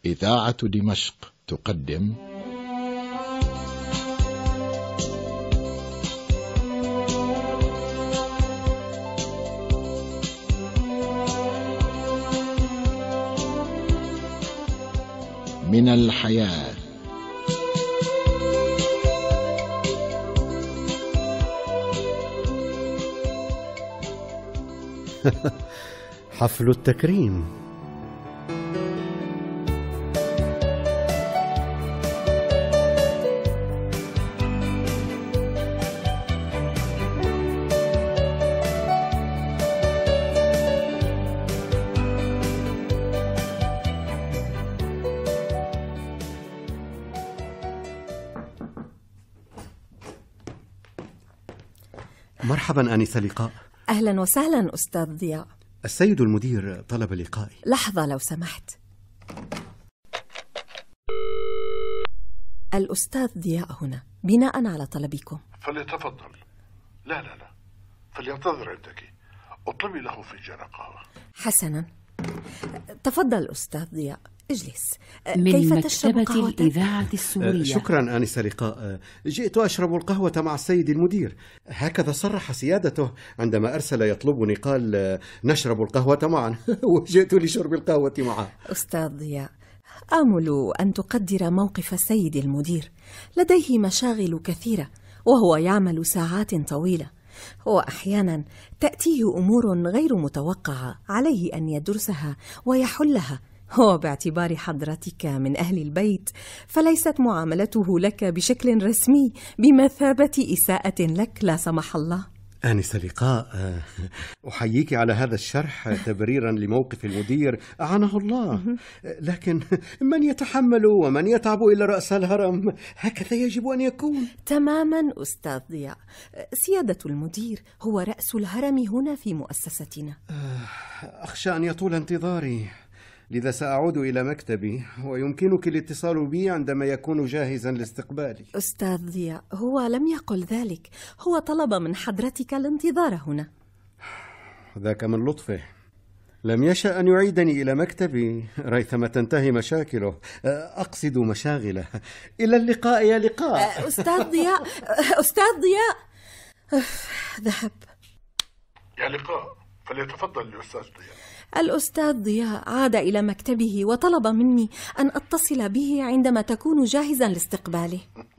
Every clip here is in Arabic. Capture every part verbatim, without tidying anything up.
إذاعة دمشق تقدم من الحياة. حفل التكريم. مرحبا آنسة لقاء. أهلا وسهلا أستاذ ضياء. السيد المدير طلب لقائي. لحظة لو سمحت. الأستاذ ضياء هنا بناء على طلبكم. فليتفضل. لا لا لا فلينتظر عندك، اطلبي له فنجان قهوة. حسنا، تفضل أستاذ ضياء، اجلس. من كيف مكتبة الإذاعة السورية. شكرا آنسة لقاء، جئت أشرب القهوة مع السيد المدير، هكذا صرح سيادته عندما أرسل يطلبني، قال نشرب القهوة معا وجئت لشرب القهوة معه. أستاذ ضياء، آمل أن تقدر موقف السيد المدير، لديه مشاغل كثيرة وهو يعمل ساعات طويلة، وأحيانا تأتيه أمور غير متوقعة عليه أن يدرسها ويحلها، وباعتبار حضرتك من أهل البيت فليست معاملته لك بشكل رسمي بمثابة إساءة لك لا سمح الله. آنسة لقاء، أحييك على هذا الشرح تبريرا لموقف المدير أعانه الله، لكن من يتحمل ومن يتعب إلى رأس الهرم، هكذا يجب أن يكون. تماما أستاذ ضياء، سيادة المدير هو رأس الهرم هنا في مؤسستنا. أخشى أن يطول انتظاري، لذا سأعود إلى مكتبي، ويمكنك الاتصال بي عندما يكون جاهزا لاستقبالي. أستاذ ضياء، هو لم يقل ذلك، هو طلب من حضرتك الانتظار هنا. ذاك من لطفه، لم يشأ أن يعيدني إلى مكتبي ريثما تنتهي مشاكله، أقصد مشاغله. إلى اللقاء يا لقاء. أستاذ ضياء، أستاذ ضياء ذهب. يا لقاء فليتفضل الأستاذ ضياء. الأستاذ ضياء عاد إلى مكتبه وطلب مني أن أتصل به عندما تكون جاهزا لاستقباله.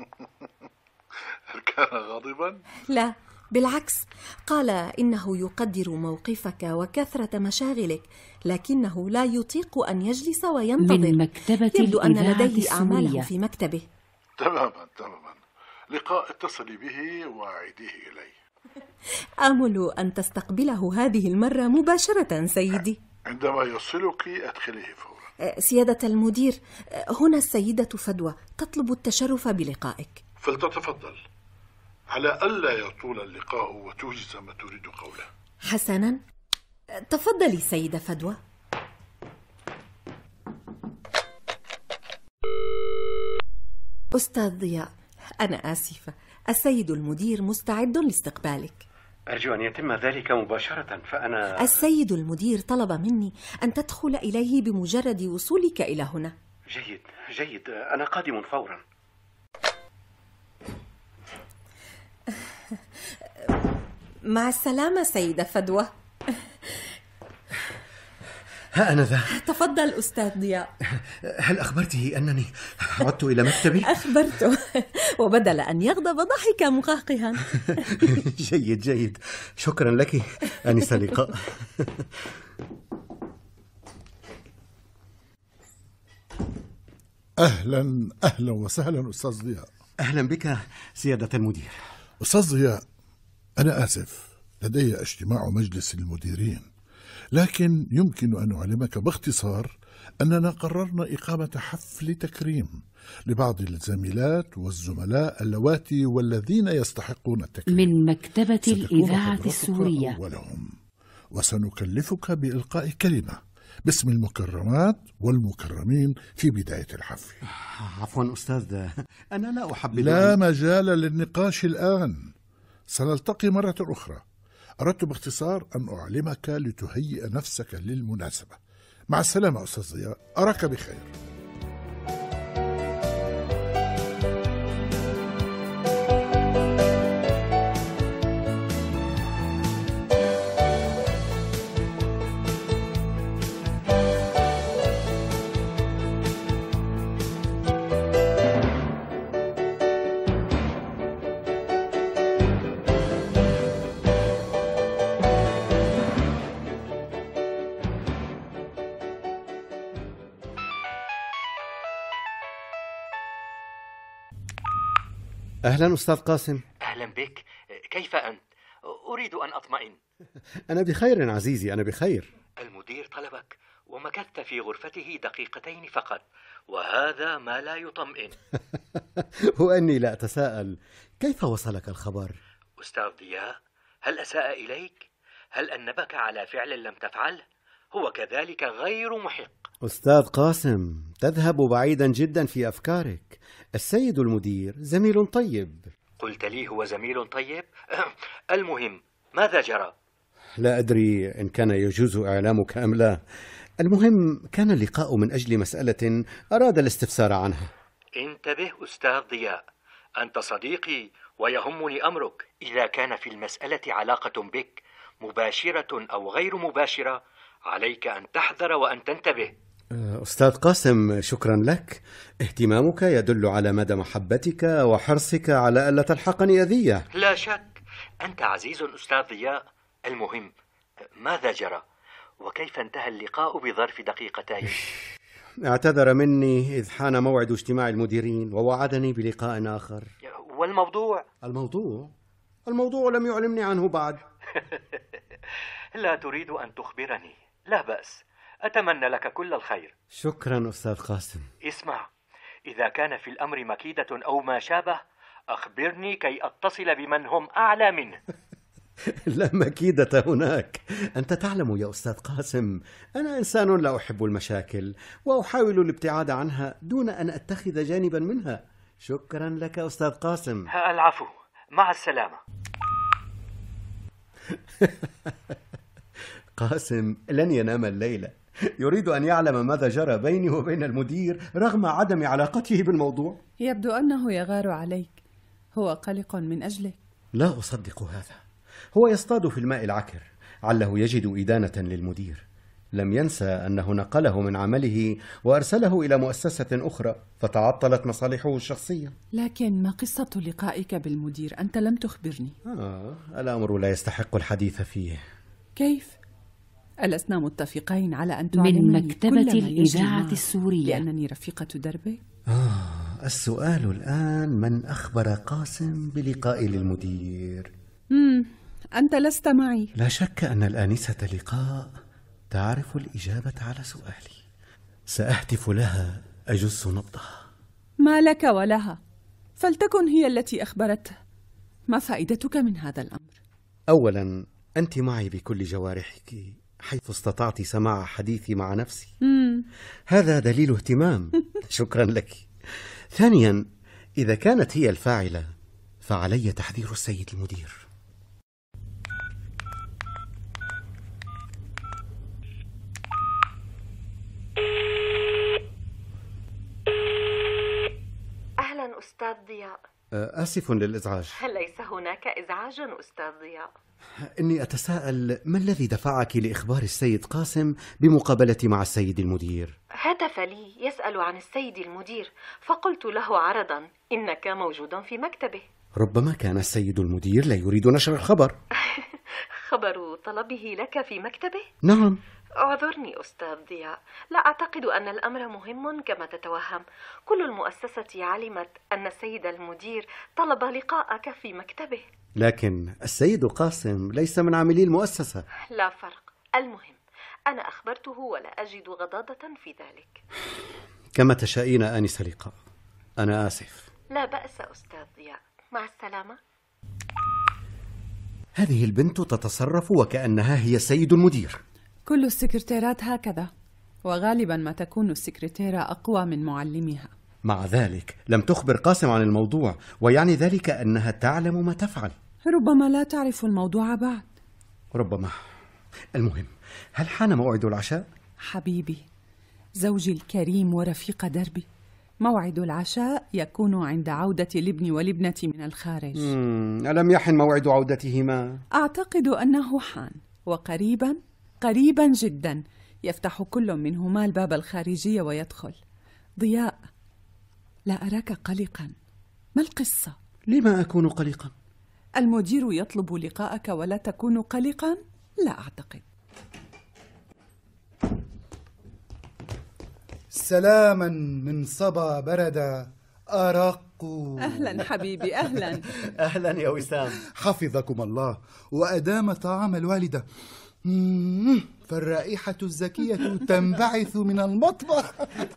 هل كان غاضبا؟ لا بالعكس، قال إنه يقدر موقفك وكثرة مشاغلك، لكنه لا يطيق أن يجلس وينتظر. من مكتبة يبدو أن الإذاعة لديه أعماله السورية. في مكتبه. تماما تماما. لقاء اتصلي به وأعيديه إلي. آمل أن تستقبله هذه المرة مباشرة سيدي. عندما يصلك أدخله فورا. سيادة المدير، هنا السيدة فدوى تطلب التشرف بلقائك. فلتتفضل، على ألا يطول اللقاء وتوجز ما تريد قوله. حسنا، تفضلي سيدة فدوى. أستاذ ضياء، أنا آسفة، السيد المدير مستعد لاستقبالك. أرجو أن يتم ذلك مباشرة، فأنا السيد المدير طلب مني أن تدخل إليه بمجرد وصولك إلى هنا. جيد جيد، أنا قادم فورا. مع السلامة سيدة فدوى. ها أنا ذا. تفضل أستاذ ضياء. هل أخبرته أنني عدت إلى مكتبي؟ أخبرته، وبدل أن يغضب ضحك مقهقها. جيد جيد، شكرا لك آنسة لقاء. أهلا أهلا وسهلا أستاذ ضياء. أهلا بك سيادة المدير. أستاذ ضياء، أنا آسف، لدي اجتماع مجلس المديرين، لكن يمكن أن أعلمك باختصار أننا قررنا إقامة حفل تكريم لبعض الزميلات والزملاء اللواتي والذين يستحقون التكريم. من مكتبة الإذاعة السورية. أولهم، وسنكلفك بإلقاء كلمة باسم المكرمات والمكرمين في بداية الحفل. عفوا أستاذ، أنا لا أحب. لا مجال للنقاش الآن، سنلتقي مرة أخرى. أردت باختصار أن أعلمك لتهيئ نفسك للمناسبة. مع السلامة أستاذ ضياء، أراك بخير. أهلا أستاذ قاسم. أهلا بك. كيف أنت؟ أريد أن أطمئن. أنا بخير عزيزي، أنا بخير. المدير طلبك ومكثت في غرفته دقيقتين فقط، وهذا ما لا يطمئن. وأني لا أتساءل، كيف وصلك الخبر؟ أستاذ ضياء، هل أساء إليك؟ هل أنبك على فعل لم تفعله؟ هو كذلك غير محق. أستاذ قاسم، تذهب بعيدا جدا في أفكارك. السيد المدير زميل طيب. قلت لي هو زميل طيب؟ المهم، ماذا جرى؟ لا أدري إن كان يجوز إعلامك أم لا. المهم، كان اللقاء من أجل مسألة أراد الاستفسار عنها. انتبه أستاذ ضياء، أنت صديقي ويهمني أمرك. إذا كان في المسألة علاقة بك مباشرة أو غير مباشرة، عليك أن تحذر وأن تنتبه. أستاذ قاسم، شكرا لك. اهتمامك يدل على مدى محبتك وحرصك على ألا تلحقني أذية. لا شك، أنت عزيز أستاذ ضياء. المهم، ماذا جرى؟ وكيف انتهى اللقاء بظرف دقيقتين؟ اعتذر مني إذ حان موعد اجتماع المديرين ووعدني بلقاء آخر. والموضوع؟ الموضوع؟ الموضوع لم يعلمني عنه بعد. لا تريد أن تخبرني؟ لا بأس، أتمنى لك كل الخير. شكرا أستاذ قاسم. اسمع، إذا كان في الأمر مكيدة أو ما شابه، أخبرني كي أتصل بمن هم أعلى منه. لا مكيدة هناك. أنت تعلم يا أستاذ قاسم، أنا إنسان لا أحب المشاكل وأحاول الابتعاد عنها دون أن أتخذ جانبا منها. شكرا لك أستاذ قاسم. العفو، مع السلامة. قاسم لن ينام الليلة، يريد أن يعلم ماذا جرى بيني وبين المدير رغم عدم علاقته بالموضوع. يبدو أنه يغار عليك، هو قلق من أجلك. لا أصدق هذا، هو يصطاد في الماء العكر، عله يجد إدانة للمدير. لم ينسى أنه نقله من عمله وأرسله إلى مؤسسة أخرى فتعطلت مصالحه الشخصية. لكن ما قصة لقائك بالمدير؟ أنت لم تخبرني. آه، الأمر لا يستحق الحديث فيه. كيف؟ ألسنا متفقين على أن من تعلمني مكتبة كل ما يجري الإذاعة معك السورية لأنني رفيقة دربك؟ آه، السؤال الآن من أخبر قاسم بلقاء للمدير؟ مم. أنت لست معي. لا شك أن الآنسة لقاء تعرف الإجابة على سؤالي. سأهتف لها أجس نبضها. ما لك ولها، فلتكن هي التي أخبرته. ما فائدتك من هذا الأمر؟ أولا، أنت معي بكل جوارحك حيث استطعت سماع حديثي مع نفسي. مم. هذا دليل اهتمام. شكرا لك. ثانيا، إذا كانت هي الفاعلة فعلي تحذير السيد المدير. أهلا أستاذ ضياء. آسف للإزعاج. ليس هناك إزعاج أستاذ ضياء. إني أتساءل، ما الذي دفعك لإخبار السيد قاسم بمقابلتي مع السيد المدير؟ هتف لي يسأل عن السيد المدير، فقلت له عرضا إنك موجود في مكتبه. ربما كان السيد المدير لا يريد نشر الخبر. خبر طلبه لك في مكتبه؟ نعم. اعذرني أستاذ ضياء، لا أعتقد أن الأمر مهم كما تتوهم. كل المؤسسة علمت أن السيد المدير طلب لقاءك في مكتبه. لكن السيد قاسم ليس من عاملي المؤسسة. لا فرق، المهم أنا أخبرته ولا أجد غضاضة في ذلك. كما تشائين آنسة لقاء. أنا آسف. لا بأس أستاذ ضياء، مع السلامة. هذه البنت تتصرف وكأنها هي السيد المدير. كل السكرتيرات هكذا، وغالبا ما تكون السكرتيرة أقوى من معلمها. مع ذلك لم تخبر قاسم عن الموضوع، ويعني ذلك أنها تعلم ما تفعل. ربما لا تعرف الموضوع بعد. ربما. المهم، هل حان موعد العشاء؟ حبيبي، زوجي الكريم ورفيق دربي، موعد العشاء يكون عند عودة الابن والابنة من الخارج. مم. ألم يحن موعد عودتهما؟ أعتقد أنه حان، وقريبا قريبا جدا يفتح كل منهما الباب الخارجي ويدخل. ضياء، لا أراك قلقا، ما القصة؟ لما أكون قلقا؟ المدير يطلب لقاءك ولا تكون قلقا؟ لا أعتقد. سلاما من صبا بردا، أرق. أهلا حبيبي، أهلا. أهلا يا وسام. حفظكم الله وأدام طعام الوالدة. مم، فالرائحة الزكية تنبعث من المطبخ.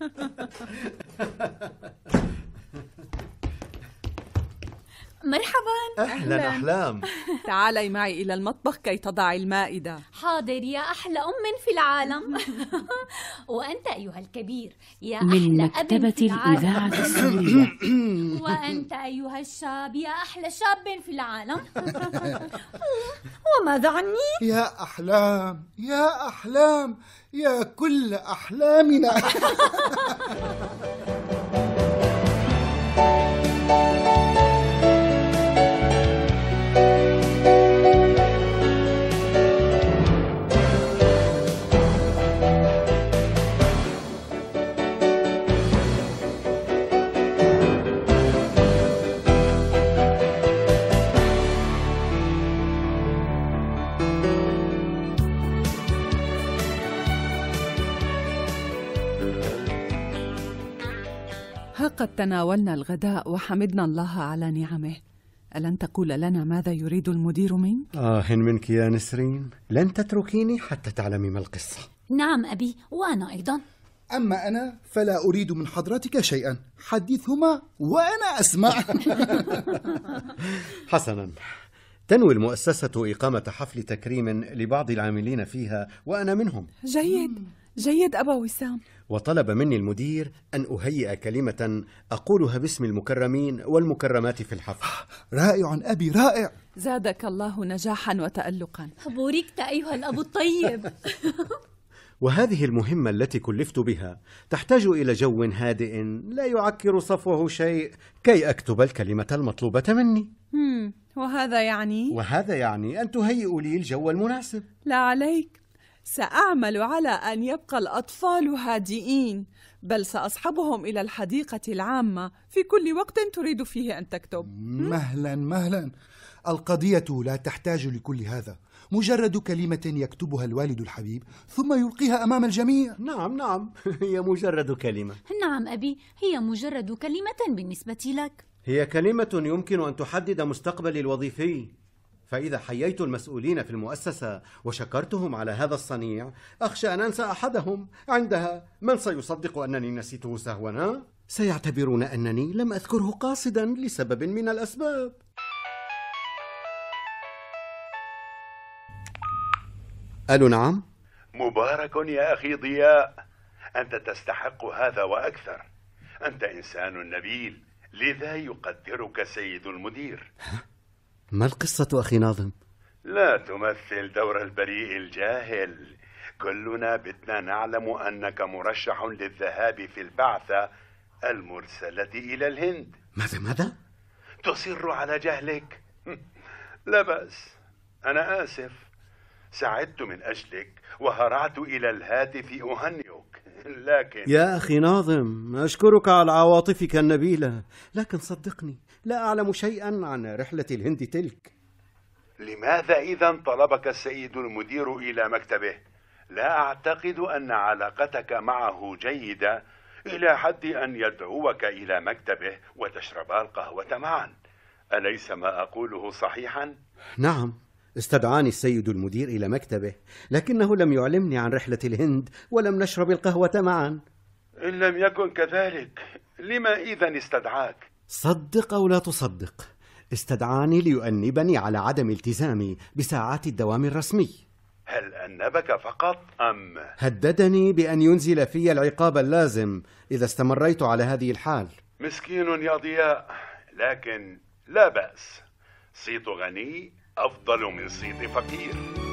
مرحبا. أهلا أحلام. تعالي معي إلى المطبخ كي تضعي المائدة. حاضر يا أحلى أم في العالم. وأنت أيها الكبير يا من أحلى مكتبة أب في العالم. الإذاعة السورية. وأنت أيها الشاب يا أحلى شاب في العالم. وماذا عني؟ يا أحلام يا أحلام يا كل أحلامنا. ها قد تناولنا الغداء وحمدنا الله على نعمه. ألن تقول لنا ماذا يريد المدير منك؟ آه منك يا نسرين، لن تتركيني حتى تعلمي ما القصة. نعم أبي، وأنا أيضا. أما أنا فلا أريد من حضرتك شيئا، حدثهما وأنا أسمع. حسنا، تنوي المؤسسة إقامة حفل تكريم لبعض العاملين فيها وأنا منهم. جيد جيد أبا وسام. وطلب مني المدير أن أهيئ كلمة أقولها باسم المكرمين والمكرمات في الحفل. رائع أبي، رائع. زادك الله نجاحا وتألقا. بوركت أيها الأب الطيب. وهذه المهمة التي كلفت بها تحتاج إلى جو هادئ لا يعكر صفوه شيء كي أكتب الكلمة المطلوبة مني. هم. وهذا يعني؟ وهذا يعني أن تهيئ لي الجو المناسب. لا عليك، سأعمل على أن يبقى الأطفال هادئين، بل سأصحبهم إلى الحديقة العامة في كل وقت تريد فيه أن تكتب. مهلا مهلا، القضية لا تحتاج لكل هذا، مجرد كلمة يكتبها الوالد الحبيب ثم يلقيها أمام الجميع. نعم نعم، هي مجرد كلمة. نعم أبي، هي مجرد كلمة بالنسبة لك. هي كلمة يمكن أن تحدد مستقبلي الوظيفي، فإذا حييت المسؤولين في المؤسسة وشكرتهم على هذا الصنيع أخشى أن أنسى أحدهم. عندها من سيصدق أنني نسيته سهوا؟ سيعتبرون أنني لم أذكره قاصدا لسبب من الأسباب. ألو نعم؟ مبارك يا أخي ضياء، أنت تستحق هذا وأكثر. أنت إنسان نبيل، لذا يقدرك سيد المدير. ما القصة أخي ناظم؟ لا تمثل دور البريء الجاهل، كلنا بدنا نعلم أنك مرشح للذهاب في البعثة المرسلة إلى الهند. ماذا ماذا؟ تصر على جهلك؟ لا بأس، أنا آسف، سعدت من أجلك وهرعت إلى الهاتف أهنئك، لكن يا أخي ناظم، أشكرك على عواطفك النبيلة، لكن صدقني لا أعلم شيئا عن رحلة الهند تلك. لماذا إذن طلبك السيد المدير إلى مكتبه؟ لا أعتقد أن علاقتك معه جيدة إلى حد أن يدعوك إلى مكتبه وتشربا القهوة معا. أليس ما أقوله صحيحا؟ نعم، استدعاني السيد المدير إلى مكتبه، لكنه لم يعلمني عن رحلة الهند ولم نشرب القهوة معا. إن لم يكن كذلك، لما إذن استدعاك؟ صدق أو لا تصدق، استدعاني ليؤنبني على عدم التزامي بساعات الدوام الرسمي. هل أنبك فقط أم؟ هددني بأن ينزل في العقاب اللازم إذا استمريت على هذه الحال. مسكين يا ضياء، لكن لا بأس، صيت غني أفضل من صيت فقير.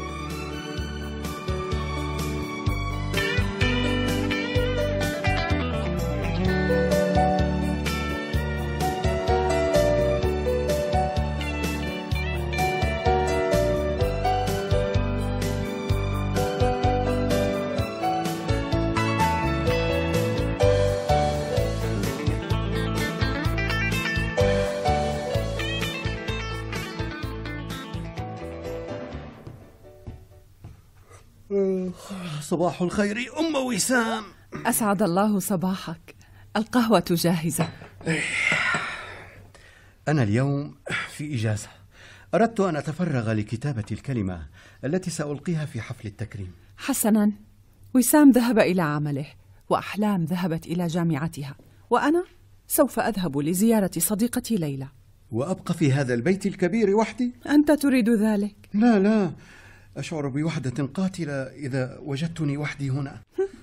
صباح الخير أم وسام. أسعد الله صباحك، القهوة جاهزة. أنا اليوم في إجازة. أردت أن أتفرغ لكتابة الكلمة التي سألقيها في حفل التكريم. حسناً. وسام ذهب إلى عمله، وأحلام ذهبت إلى جامعتها، وأنا سوف أذهب لزيارة صديقتي ليلى. وأبقى في هذا البيت الكبير وحدي؟ أنت تريد ذلك؟ لا لا، أشعر بوحدة قاتلة إذا وجدتني وحدي هنا.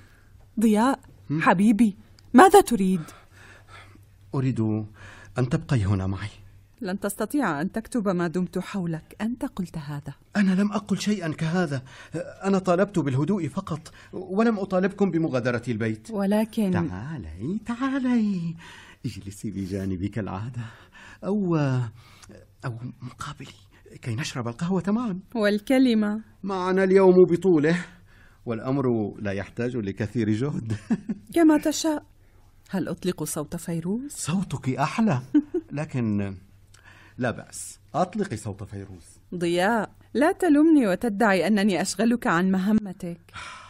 ضياء حبيبي، ماذا تريد؟ أريد أن تبقي هنا معي. لن تستطيع أن تكتب ما دمت حولك، أنت قلت هذا. أنا لم أقل شيئا كهذا، أنا طالبت بالهدوء فقط، ولم أطالبكم بمغادرة البيت. ولكن تعالي تعالي اجلسي بجانبي كالعادة، أو أو مقابلي كي نشرب القهوة معا. والكلمة معنا اليوم بطوله، والأمر لا يحتاج لكثير جهد. كما تشاء. هل أطلق صوت فيروز؟ صوتك أحلى، لكن لا بأس، أطلقي صوت فيروز. ضياء، لا تلمني وتدعي أنني أشغلك عن مهمتك.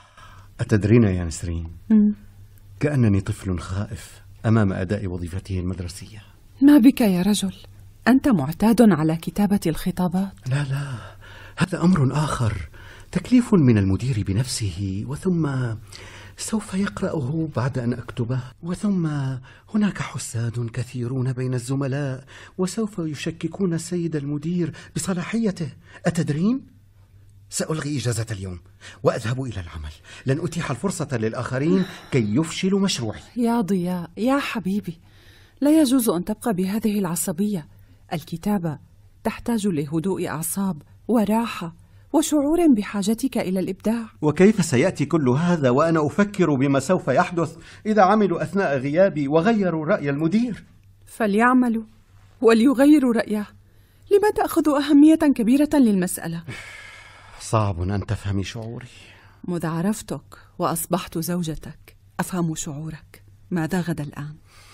أتدرين يا نسرين، م. كأنني طفل خائف أمام أداء وظيفته المدرسية. ما بك يا رجل؟ أنت معتاد على كتابة الخطابات. لا لا، هذا أمر آخر، تكليف من المدير بنفسه، وثم سوف يقرأه بعد أن أكتبه، وثم هناك حساد كثيرون بين الزملاء، وسوف يشككون السيد المدير بصلاحيته. أتدرين؟ سألغي إجازة اليوم وأذهب إلى العمل، لن أتيح الفرصة للآخرين كي يفشلوا مشروعي. يا ضياء يا حبيبي، لا يجوز أن تبقى بهذه العصبية. الكتابة تحتاج لهدوء أعصاب وراحة وشعور بحاجتك إلى الإبداع. وكيف سيأتي كل هذا وأنا أفكر بما سوف يحدث إذا عملوا أثناء غيابي وغيروا رأي المدير؟ فليعملوا وليغيروا رأيه. لما تأخذ أهمية كبيرة للمسألة؟ صعب أن تفهمي شعوري. مذ عرفتك وأصبحت زوجتك أفهم شعورك. ماذا غدا الآن؟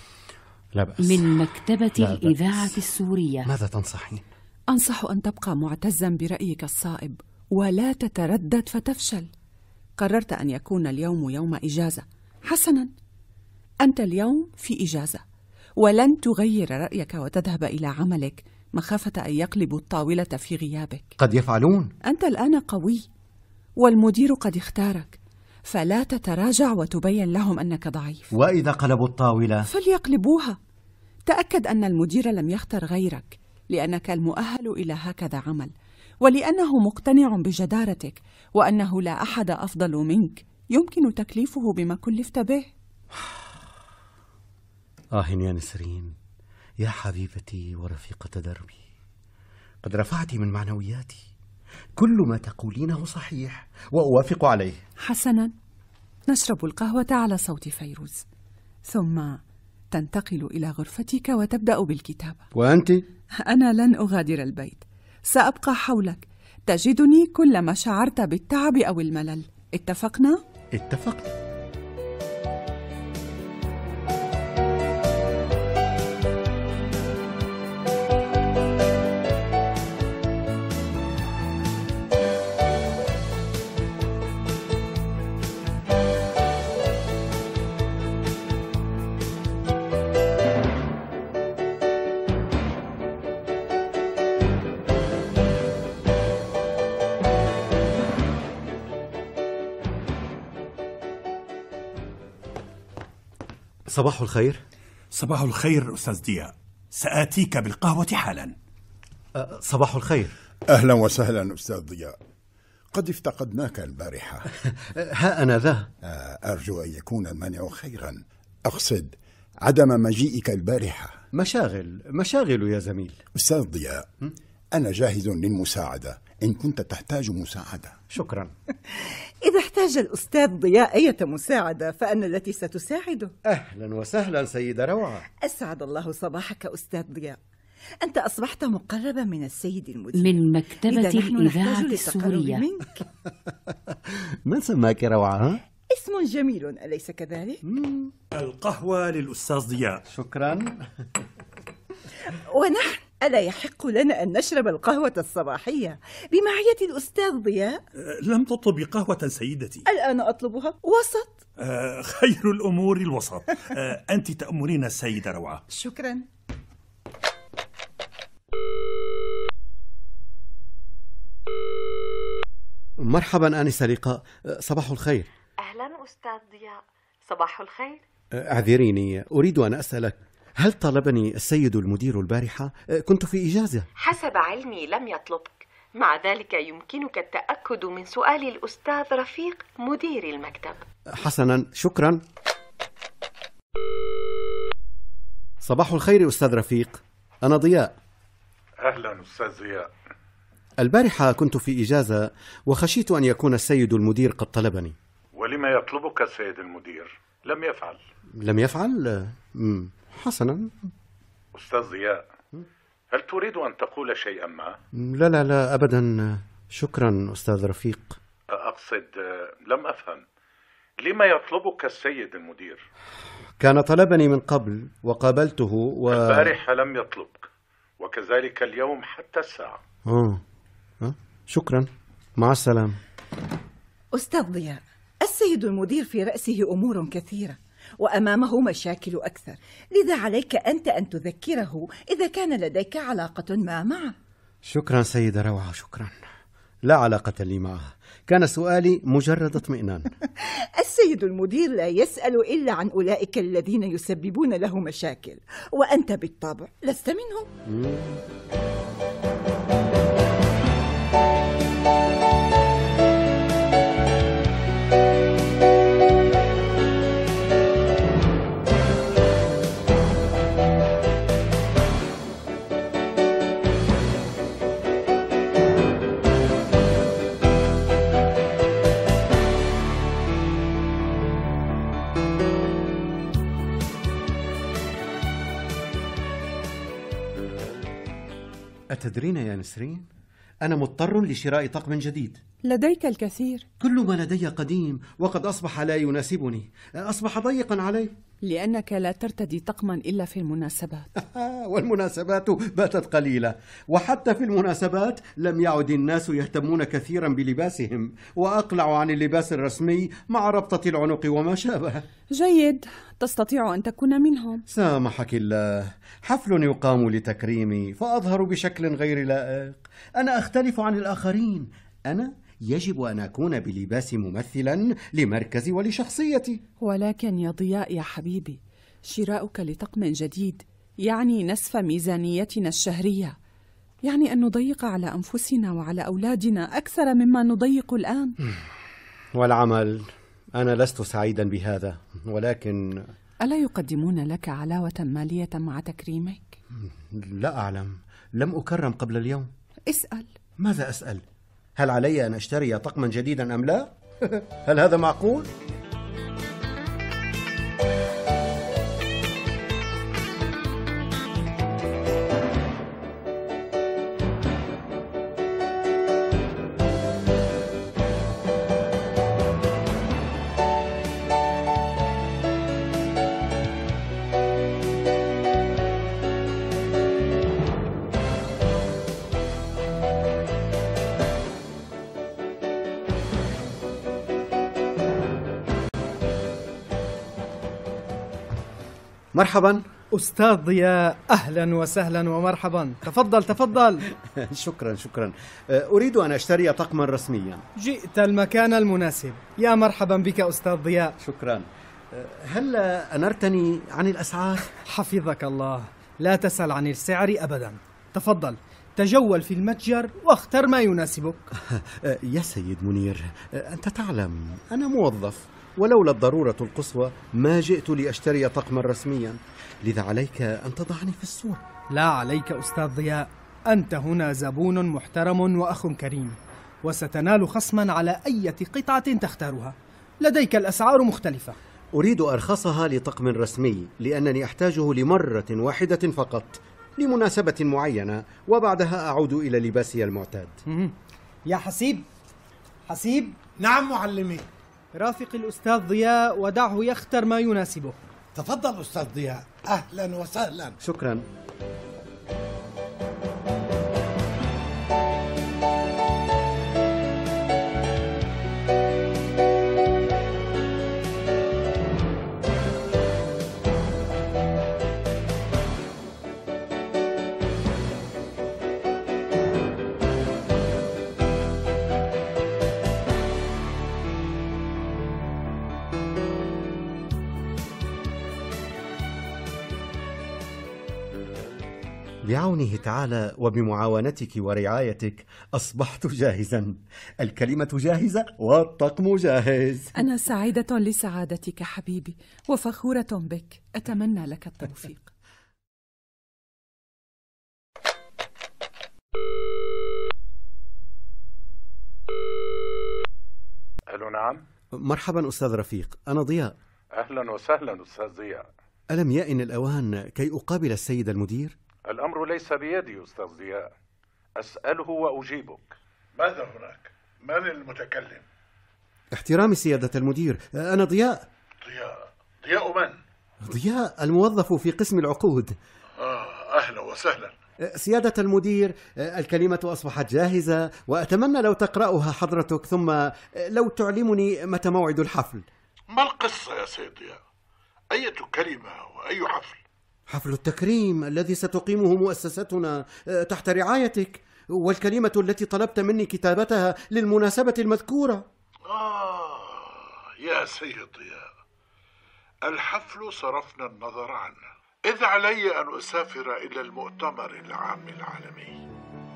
لا بأس. من مكتبة الإذاعة السورية. ماذا تنصحين؟ أنصح أن تبقى معتزا برأيك الصائب ولا تتردد فتفشل. قررت أن يكون اليوم يوم إجازة. حسنا، أنت اليوم في إجازة، ولن تغير رأيك وتذهب إلى عملك مخافة أن يقلبوا الطاولة في غيابك. قد يفعلون. أنت الآن قوي، والمدير قد اختارك، فلا تتراجع وتبين لهم أنك ضعيف. وإذا قلبوا الطاولة؟ فليقلبوها. تأكد أن المدير لم يختر غيرك، لأنك المؤهل إلى هكذا عمل، ولأنه مقتنع بجدارتك، وأنه لا أحد أفضل منك يمكن تكليفه بما كلفت به. آه يا نسرين، يا حبيبتي ورفيقة دربي، قد رفعت من معنوياتي. كل ما تقولينه صحيح وأوافق عليه. حسنا، نشرب القهوة على صوت فيروز، ثم تنتقل إلى غرفتك وتبدأ بالكتابة. وأنت؟ أنا لن أغادر البيت، سأبقى حولك، تجدني كلما شعرت بالتعب أو الملل. اتفقنا؟ اتفقنا. صباح الخير. صباح الخير أستاذ ضياء، سآتيك بالقهوة حالا. أه صباح الخير. أهلا وسهلا أستاذ ضياء، قد افتقدناك البارحة. ها أنا ذا. أرجو أن يكون المانع خيرا، أقصد عدم مجيئك البارحة. مشاغل مشاغل يا زميل. أستاذ ضياء، أنا جاهز للمساعدة إن كنت تحتاج مساعدة. شكرا. إذا احتاج الأستاذ ضياء أي مساعدة فأنا التي ستساعده. أهلا وسهلا سيدة روعة. أسعد الله صباحك أستاذ ضياء، أنت أصبحت مقربا من السيد المدير. من مكتبة الإذاعة السورية. منك. من سماك روعة؟ اسم جميل أليس كذلك؟ القهوة للأستاذ ضياء. شكرا. ونحن ألا يحق لنا أن نشرب القهوة الصباحية بمعية الأستاذ ضياء؟ لم تطلبي قهوة سيدتي. الآن أطلبها وسط. آه خير الأمور الوسط. آه أنت تأمرين السيدة روعة. شكرا. مرحبا آنسة لقاء، صباح الخير. أهلا أستاذ ضياء، صباح الخير. اعذريني، أريد أن أسألك، هل طلبني السيد المدير البارحة؟ كنت في إجازة. حسب علمي لم يطلبك، مع ذلك يمكنك التأكد من سؤال الأستاذ رفيق مدير المكتب. حسنا، شكرا. صباح الخير أستاذ رفيق، أنا ضياء. أهلا أستاذ ضياء. البارحة كنت في إجازة وخشيت أن يكون السيد المدير قد طلبني. ولما يطلبك السيد المدير؟ لم يفعل. لم يفعل؟ مم. حسنا. أستاذ ضياء، هل تريد أن تقول شيئا ما؟ لا لا لا أبدا، شكرا أستاذ رفيق. أقصد لم أفهم، لما يطلبك السيد المدير؟ كان طلبني من قبل وقابلته و... البارحة لم يطلبك، وكذلك اليوم حتى الساعة. آه. آه. شكرا، مع السلامة. أستاذ ضياء، السيد المدير في رأسه أمور كثيرة وأمامه مشاكل أكثر، لذا عليك أنت أن تذكره إذا كان لديك علاقة ما معه. شكرا سيدة روعة، شكرا. لا علاقة لي معه، كان سؤالي مجرد اطمئنان. السيد المدير لا يسأل إلا عن أولئك الذين يسببون له مشاكل، وأنت بالطبع لست منهم. مم. أتدرين يا نسرين، أنا مضطر لشراء طقم جديد. لديك الكثير. كل ما لدي قديم وقد أصبح لا يناسبني، أصبح ضيقا علي. لأنك لا ترتدي طقما إلا في المناسبات. والمناسبات باتت قليلة، وحتى في المناسبات لم يعد الناس يهتمون كثيرا بلباسهم، وأقلع عن اللباس الرسمي مع ربطة العنق وما شابه. جيد، تستطيع أن تكون منهم. سامحك الله، حفل يقام لتكريمي فأظهر بشكل غير لائق. أنا أختلف عن الآخرين، أنا يجب أن أكون بلباس ممثلا لمركزي ولشخصيتي. ولكن يا ضياء يا حبيبي، شراؤك لطقم جديد يعني نسف ميزانيتنا الشهرية، يعني أن نضيق على أنفسنا وعلى أولادنا أكثر مما نضيق الآن. والعمل، أنا لست سعيدا بهذا، ولكن ألا يقدمون لك علاوة مالية مع تكريمك؟ لا أعلم، لم أكرم قبل اليوم. اسأل. ماذا أسأل؟ هل علي أن أشتري طقما جديدا أم لا؟ هل هذا معقول؟ مرحبا أستاذ ضياء، أهلا وسهلا ومرحبا. تفضل تفضل. شكرا شكرا. أريد أن أشتري طقما رسميا. جئت المكان المناسب، يا مرحبا بك أستاذ ضياء. شكرا. هل أنرتني عن الأسعار؟ حفظك الله، لا تسأل عن السعر أبدا. تفضل تجول في المتجر واختر ما يناسبك. يا سيد منير، أنت تعلم أنا موظف، ولولا الضرورة القصوى ما جئت لأشتري طقما رسميا، لذا عليك أن تضعني في الصورة. لا عليك أستاذ ضياء، أنت هنا زبون محترم وأخ كريم، وستنال خصما على أي قطعة تختارها. لديك الأسعار مختلفة. أريد أرخصها لطقم رسمي، لأنني أحتاجه لمرة واحدة فقط لمناسبة معينة، وبعدها أعود إلى لباسي المعتاد. يا حسيب، حسيب. نعم معلمي. رافق الأستاذ ضياء ودعه يختر ما يناسبه. تفضل أستاذ ضياء، أهلا وسهلا. شكرا. بعونه تعالى وبمعاونتك ورعايتك أصبحت جاهزا. الكلمة جاهزة والطقم جاهز. أنا سعيدة لسعادتك حبيبي وفخورة بك. أتمنى لك التوفيق. ألو نعم. مرحبا أستاذ رفيق، أنا ضياء. أهلا وسهلا أستاذ ضياء. ألم يئن الأوان كي أقابل السيد المدير؟ الأمر ليس بيدي أستاذ ضياء، أسأله وأجيبك. ماذا هناك؟ من المتكلم؟ احترامي سيادة المدير، أنا ضياء. ضياء؟ ضياء من؟ ضياء الموظف في قسم العقود. آه أهلا وسهلا. سيادة المدير، الكلمة أصبحت جاهزة وأتمنى لو تقرأها حضرتك، ثم لو تعلمني متى موعد الحفل. ما القصة يا سيد ضياء؟ أية كلمة وأي حفل؟ حفل التكريم الذي ستقيمه مؤسستنا تحت رعايتك، والكلمة التي طلبت مني كتابتها للمناسبة المذكورة. آه يا سيد ضياء، الحفل صرفنا النظر عنه، إذ علي أن أسافر إلى المؤتمر العام العالمي.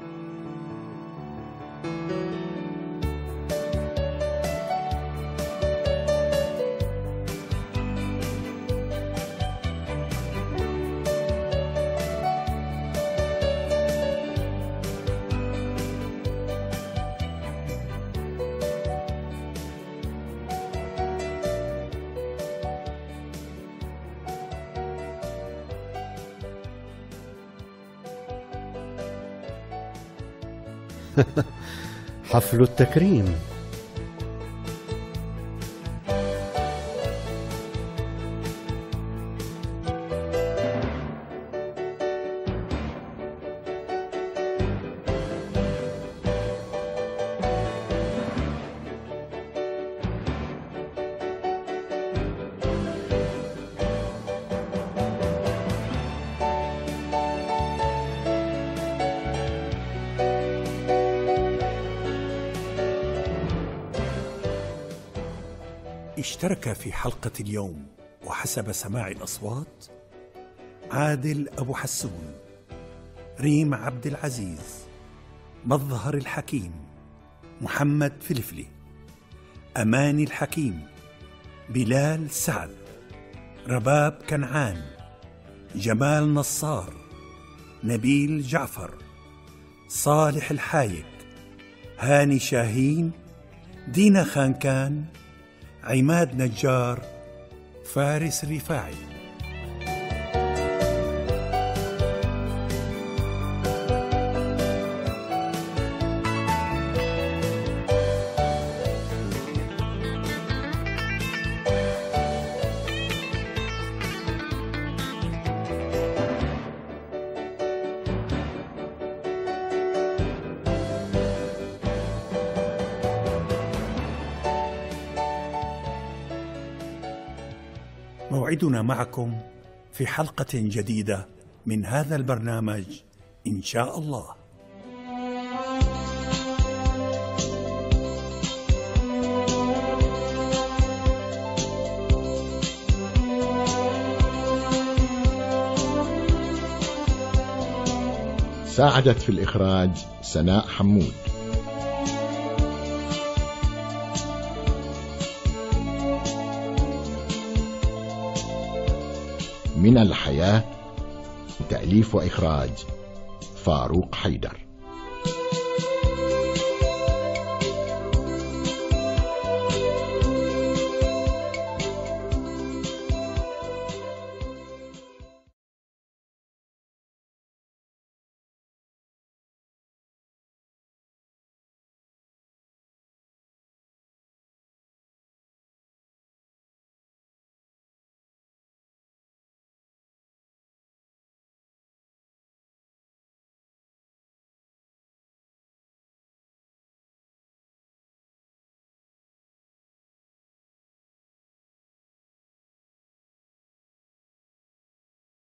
حفل التكريم. اشترك في حلقة اليوم وحسب سماع الأصوات عادل أبو حسون، ريم عبد العزيز، مظهر الحكيم، محمد فلفلي، أماني الحكيم، بلال سعد، رباب كنعان، جمال نصار، نبيل جعفر، صالح الحايك، هاني شاهين، دينا خانكان، عماد نجار، فارس رفاعي. موعدنا معكم في حلقة جديدة من هذا البرنامج إن شاء الله. ساعدت في الإخراج سناء حمود. من الحياة، تأليف وإخراج فاروق حيدر.